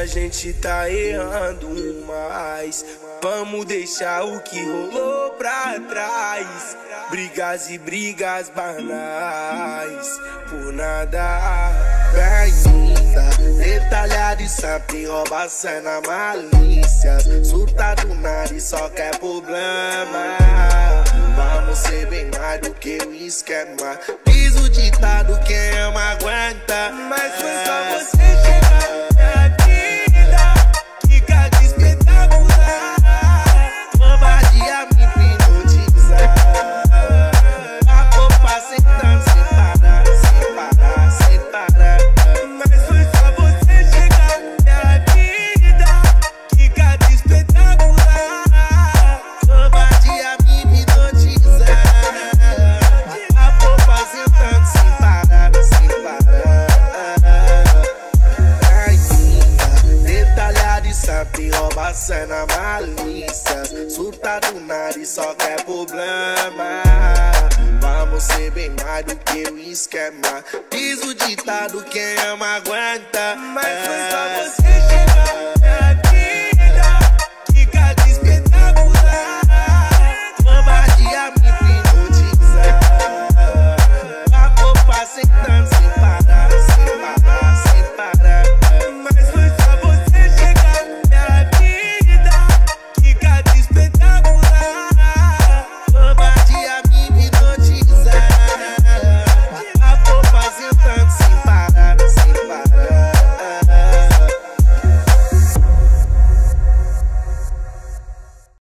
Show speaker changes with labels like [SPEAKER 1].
[SPEAKER 1] a gente tá errando mais. Vamos deixar o que rolou pra trás. Brigas e brigas banais, por nada. Pergunta detalhada e sempre rouba cena malícia. Surta do nariz, só quer problema. Vamos ser bem mais do que o esquema. Diz o ditado, quem ama aguenta. Mas foi só você chegar na vida, fica de espetacular. Covardia me hipnotizar. A popa sentando sem parar, sem parar, sem parar. Mas foi só você chegar na vida, fica de espetacular. Covardia me hipnotizar. A popa sentando sem parar, sem parar. Detalhado e sempre rouba cena malícia. Surta do nariz, só quer problema. Vamos ser bem mais do que o esquema. Diz o ditado, quem ama aguenta. Mas foi só você